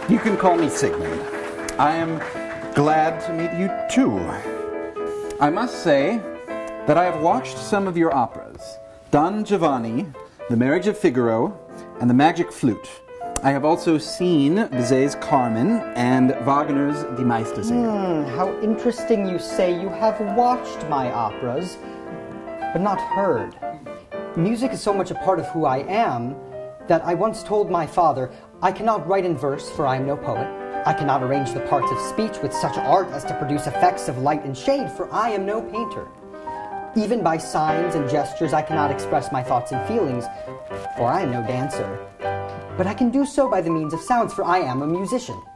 You can call me Sigmund. I am glad to meet you too. I must say that I have watched some of your operas, Don Giovanni, The Marriage of Figaro, and The Magic Flute. I have also seen Bizet's Carmen and Wagner's Die Meistersinger. How interesting you say you have watched my operas, but not heard. Music is so much a part of who I am that I once told my father, I cannot write in verse, for I am no poet. I cannot arrange the parts of speech with such art as to produce effects of light and shade, for I am no painter. Even by signs and gestures I cannot express my thoughts and feelings, for I am no dancer. But I can do so by the means of sounds, for I am a musician.